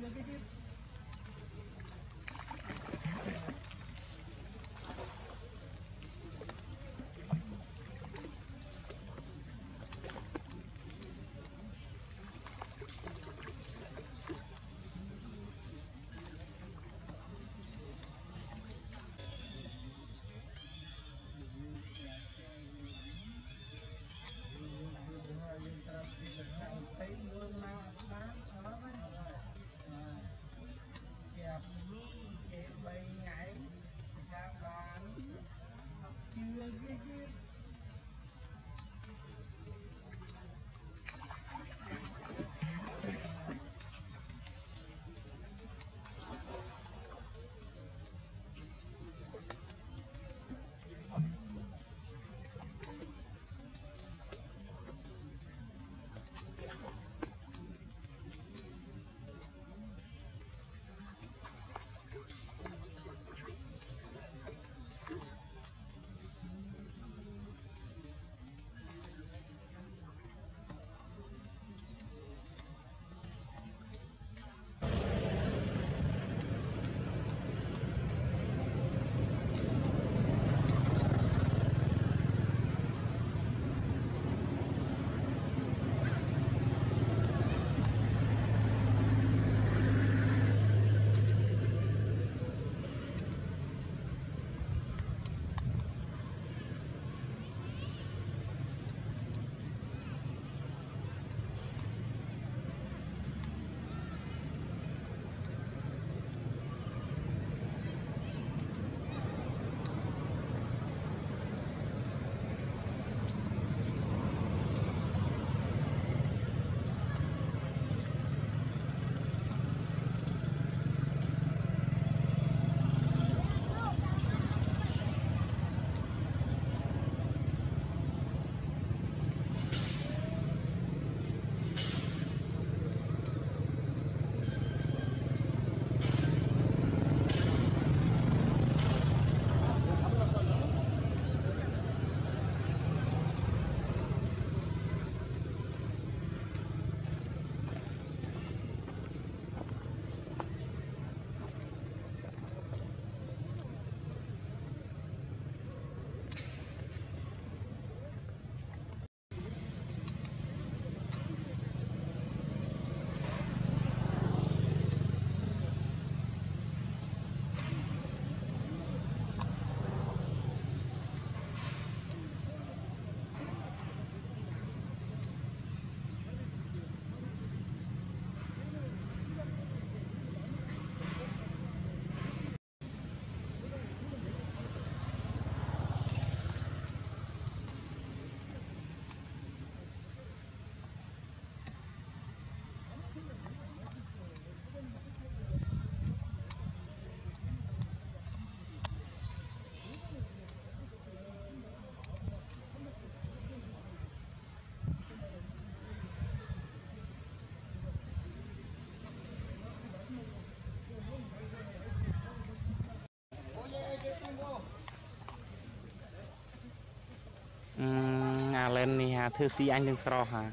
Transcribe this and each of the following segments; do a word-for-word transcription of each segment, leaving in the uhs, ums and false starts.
À lên nè hà thư si anh đừng sro hả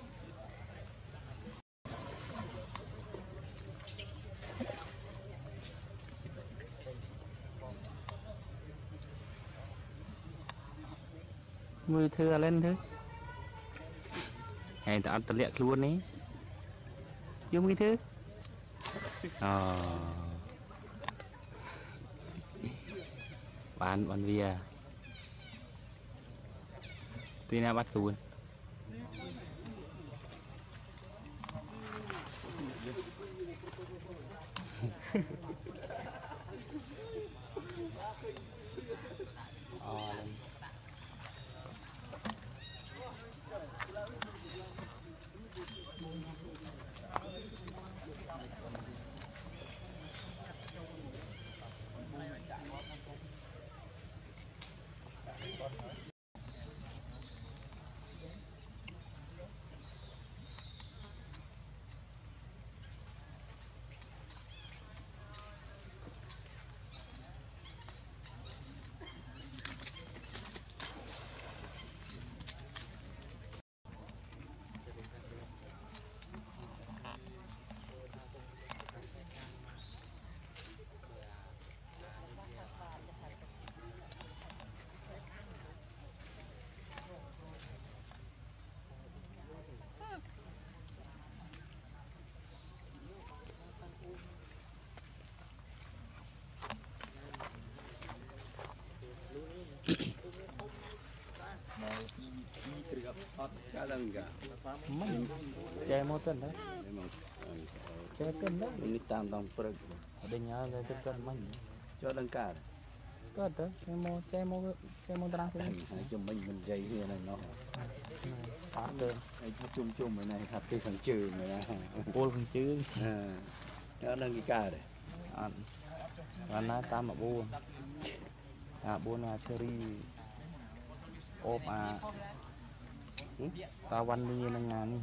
mười thư lên thứ hay ta ăn liệt luôn ấy dùng cái thứ ờ bán bán vía tuy nào bắt tuôn ờ lên cá lần cả mình chơi mô tên đấy chơi tên đấy ini tam tong perut ada nyala lên tên tên mình cho lần cả có tới chơi mô chơi mô chơi mô trăng hai cho mình mình dây here này nó phát tên chung chung này này thật cái thằng trừ này nè cô thằng chứ nó đang cái cả đấy anh anh nói tam mà buồn à buồn là cherry ốp à tao văn đi nên ngàn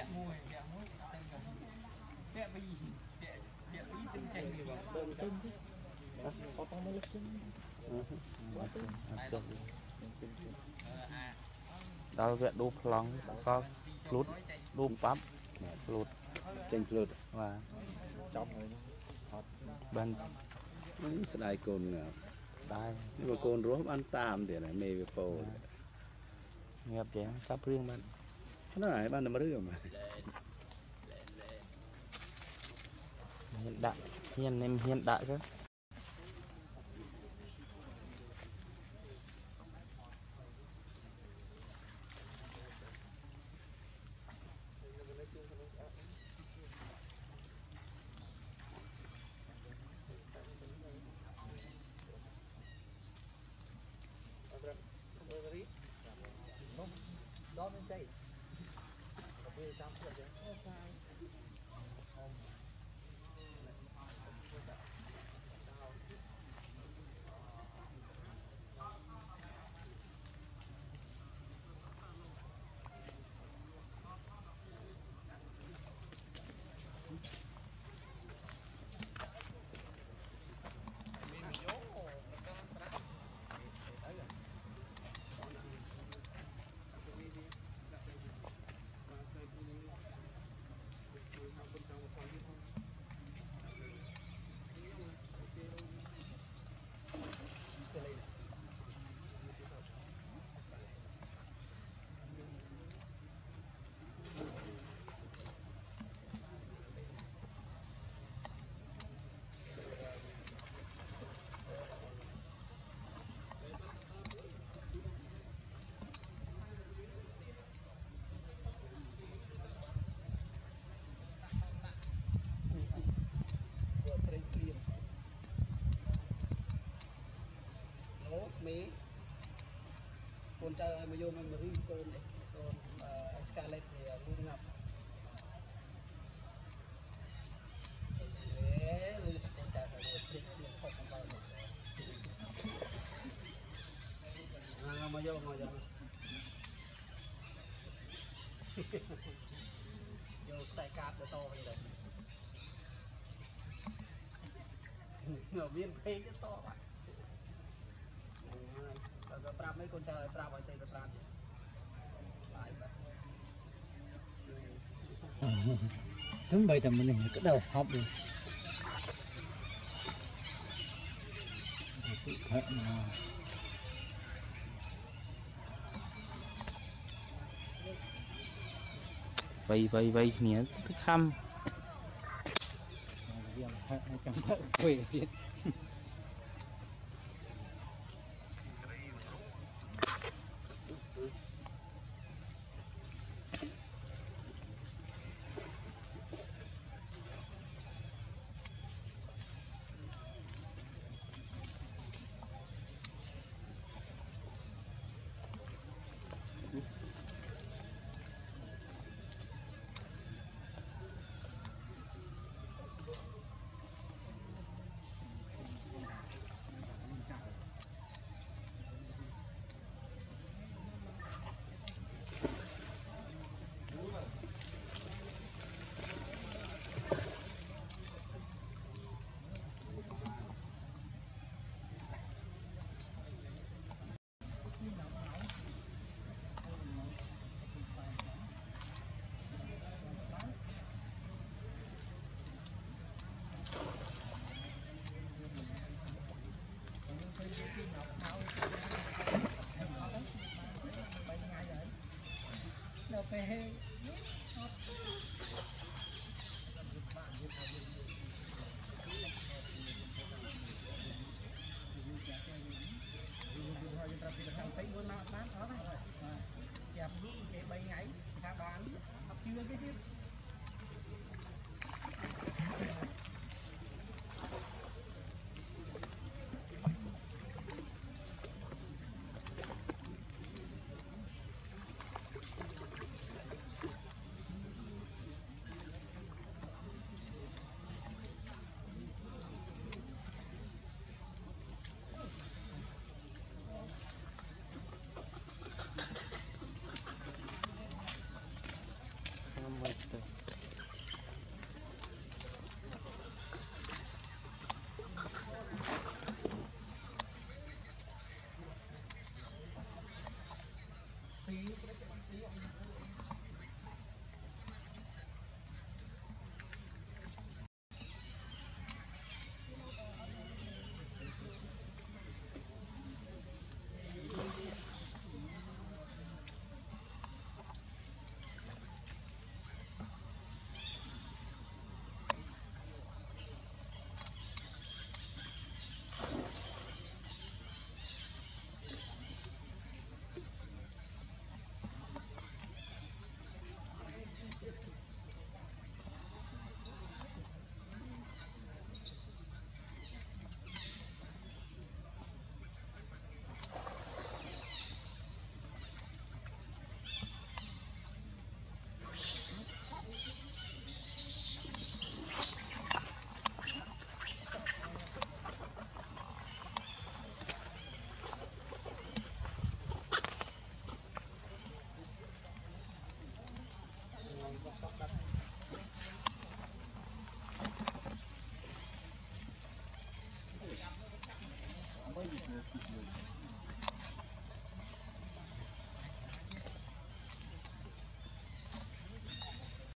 tao việc đu plong có lút đu bắp lút chanh lút và bên sài cồn đây nhưng mà cồn rốt ăn tam thì này mê về phô nghiệp vậy sắp riêng bên nó là ban làm rưỡi mà hiện đại hiện em hiện đại cơ Mỹ con trai mà vô mình ri con con Scarlett thì luôn ngập để con trai phải được trích được không không bao giờ mà vô mà vô vô tay cát để to vậy đấy ngờ viên phê cái to vậy rồi prap mấy con trời prap ở đây prap đúng bây giờ mình cái đầu học đi vây vây vây nhé cái khăm chạp đi cái bay ngáy các bạn học chưa cái tiếp